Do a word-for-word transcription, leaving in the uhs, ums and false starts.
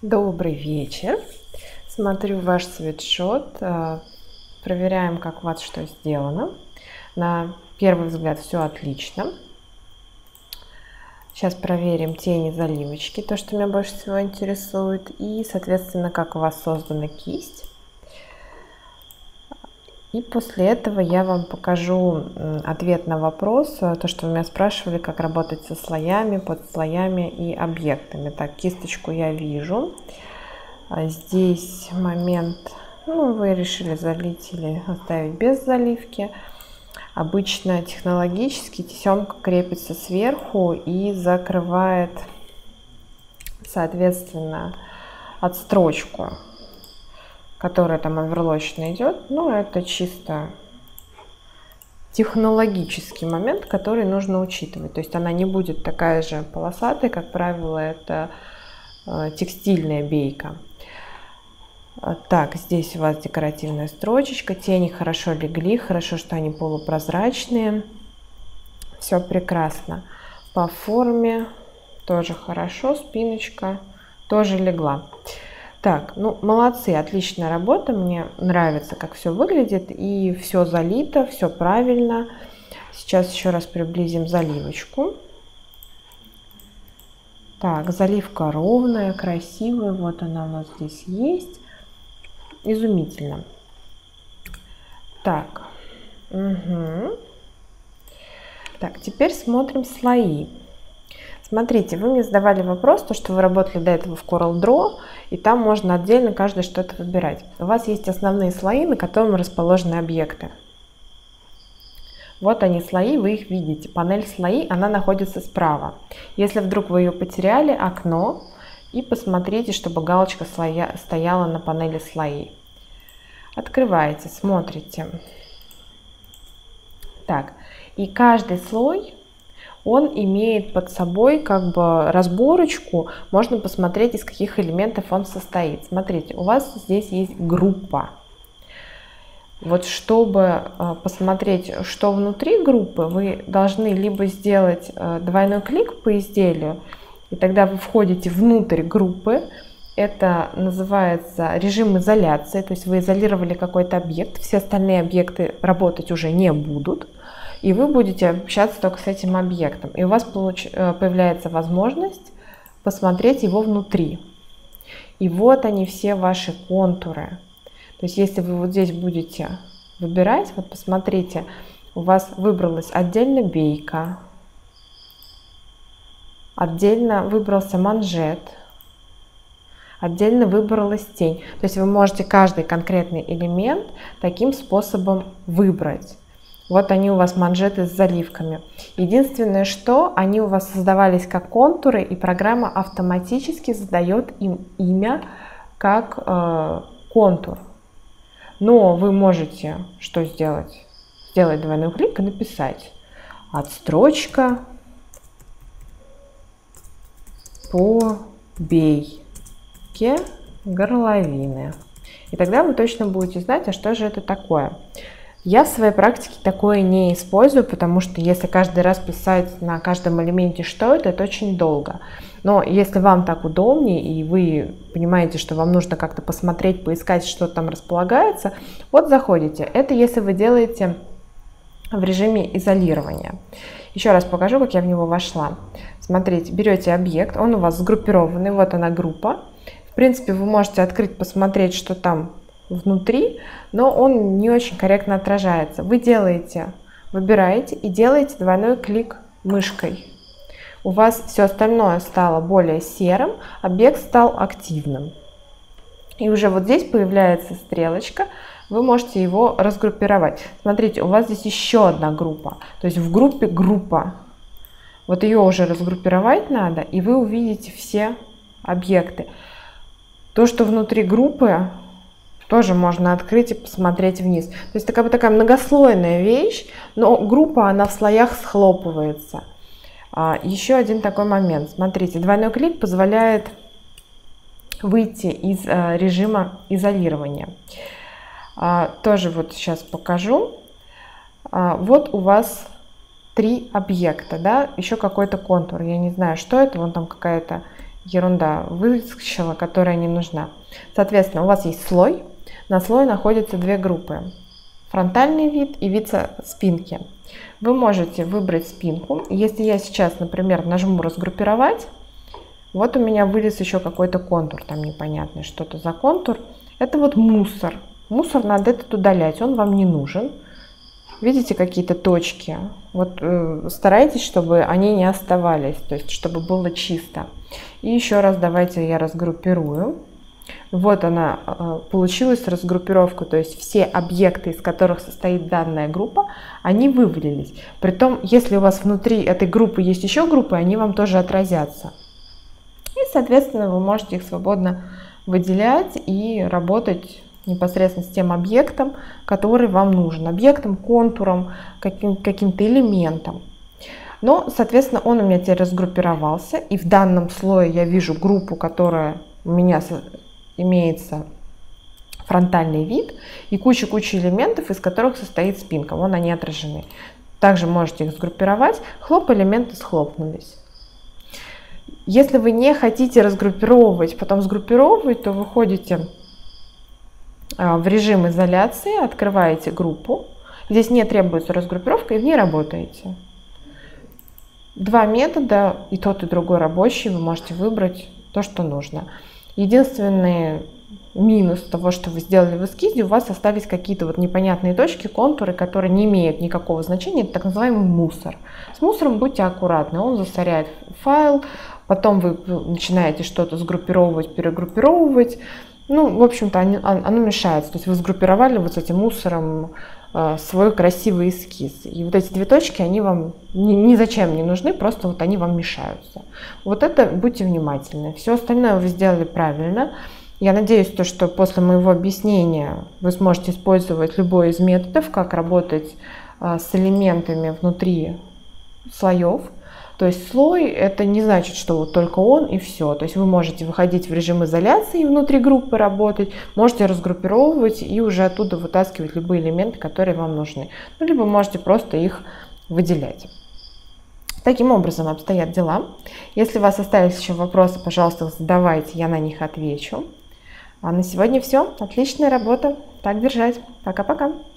Добрый вечер. Смотрю ваш свитшот. э, Проверяем, как у вас что сделано. На первый взгляд все отлично. Сейчас проверим тени, заливочки, то, что меня больше всего интересует. И, соответственно, как у вас создана кисть. И после этого я вам покажу ответ на вопрос, то, что вы меня спрашивали, как работать со слоями, под слоями и объектами. Так, кисточку я вижу. Здесь момент, ну, вы решили залить или оставить без заливки. Обычно технологически тесемка крепится сверху и закрывает, соответственно, отстрочку, которая там оверлочно идет. Ну, это чисто технологический момент, который нужно учитывать. То есть она не будет такая же полосатой, как правило, это текстильная бейка. Так, здесь у вас декоративная строчечка, тени хорошо легли, хорошо, что они полупрозрачные, все прекрасно. По форме тоже хорошо, спиночка тоже легла. Так, ну молодцы, отличная работа, мне нравится, как все выглядит, и все залито, все правильно. Сейчас еще раз приблизим заливочку. Так, заливка ровная, красивая, вот она у нас здесь есть. Изумительно. Так, угу. Так, теперь смотрим слои. Смотрите, вы мне задавали вопрос, то, что вы работали до этого в CorelDRAW, и там можно отдельно каждый что-то выбирать. У вас есть основные слои, на которых расположены объекты. Вот они слои, вы их видите. Панель слои, она находится справа. Если вдруг вы ее потеряли, окно, и посмотрите, чтобы галочка слоя стояла на панели слои. Открываете, смотрите. Так, и каждый слой, он имеет под собой как бы разборочку. Можно посмотреть, из каких элементов он состоит. Смотрите, у вас здесь есть группа. Вот чтобы посмотреть, что внутри группы, вы должны либо сделать двойной клик по изделию, и тогда вы входите внутрь группы. Это называется режим изоляции, то есть вы изолировали какой-то объект, все остальные объекты работать уже не будут, и вы будете общаться только с этим объектом. И у вас получ... появляется возможность посмотреть его внутри. И вот они, все ваши контуры. То есть если вы вот здесь будете выбирать, вот посмотрите, у вас выбралась отдельно бейка, отдельно выбрался манжет, отдельно выбралась тень. То есть вы можете каждый конкретный элемент таким способом выбрать. Вот они у вас манжеты с заливками. Единственное, что они у вас создавались как контуры, и программа автоматически задает им имя как э, контур. Но вы можете что сделать? Сделать двойной клик и написать отстрочка по бейке горловины. И тогда вы точно будете знать, а что же это такое. Я в своей практике такое не использую, потому что если каждый раз писать на каждом элементе, что это, это очень долго. Но если вам так удобнее, и вы понимаете, что вам нужно как-то посмотреть, поискать, что там располагается, вот заходите. Это если вы делаете в режиме изолирования. Еще раз покажу, как я в него вошла. Смотрите, берете объект, он у вас сгруппированный, вот она группа. В принципе, вы можете открыть, посмотреть, что там внутри, но он не очень корректно отражается. Вы делаете, выбираете и делаете двойной клик мышкой. У вас все остальное стало более серым, объект стал активным. И уже вот здесь появляется стрелочка, вы можете его разгруппировать. Смотрите, у вас здесь еще одна группа, то есть в группе группа. Вот ее уже разгруппировать надо, и вы увидите все объекты. То, что внутри группы, тоже можно открыть и посмотреть вниз. То есть такая, такая многослойная вещь, но группа, она в слоях схлопывается. А, еще один такой момент. Смотрите, двойной клик позволяет выйти из а, режима изолирования. А, тоже вот сейчас покажу. А, вот у вас три объекта, да, еще какой-то контур. Я не знаю, что это, вон там какая-то ерунда выскочила, которая не нужна. Соответственно, у вас есть слой, на слое находятся две группы. Фронтальный вид и вид со спинки. Вы можете выбрать спинку. Если я сейчас, например, нажму разгруппировать, вот у меня вылез еще какой-то контур, там непонятный, что-то за контур. Это вот мусор. Мусор надо этот удалять, он вам не нужен. Видите какие-то точки? Вот э, старайтесь, чтобы они не оставались, то есть чтобы было чисто. И еще раз давайте я разгруппирую. Вот она, э, получилась разгруппировка, то есть все объекты, из которых состоит данная группа, они вывалились. Притом, если у вас внутри этой группы есть еще группы, они вам тоже отразятся. И, соответственно, вы можете их свободно выделять и работать непосредственно с тем объектом, который вам нужен. Объектом, контуром, каким, каким-то элементом. Но, соответственно, он у меня теперь разгруппировался. И в данном слое я вижу группу, которая у меня имеется фронтальный вид. И куча-куча элементов, из которых состоит спинка. Вон они отражены. Также можете их сгруппировать. Хлоп, элементы схлопнулись. Если вы не хотите разгруппировывать, потом сгруппировывать, то вы ходите в режим изоляции, открываете группу. Здесь не требуется разгруппировка, и в ней работаете. Два метода, и тот, и другой рабочий, вы можете выбрать то, что нужно. Единственный минус того, что вы сделали в эскизе, у вас остались какие-то вот непонятные точки, контуры, которые не имеют никакого значения. Это так называемый мусор. С мусором будьте аккуратны, он засоряет файл, потом вы начинаете что-то сгруппировывать, перегруппировывать. Ну, в общем-то, оно мешается. То есть вы сгруппировали вот с этим мусором э, свой красивый эскиз. И вот эти две точки, они вам ни, ни зачем не нужны, просто вот они вам мешаются. Вот это будьте внимательны. Все остальное вы сделали правильно. Я надеюсь, то, что после моего объяснения вы сможете использовать любой из методов, как работать э, с элементами внутри слоев. То есть слой — это не значит, что вот только он и все. То есть вы можете выходить в режим изоляции и внутри группы работать, можете разгруппировывать и уже оттуда вытаскивать любые элементы, которые вам нужны. Ну, либо можете просто их выделять. Таким образом обстоят дела. Если у вас остались еще вопросы, пожалуйста, задавайте, я на них отвечу. А на сегодня все. Отличная работа. Так держать. Пока-пока.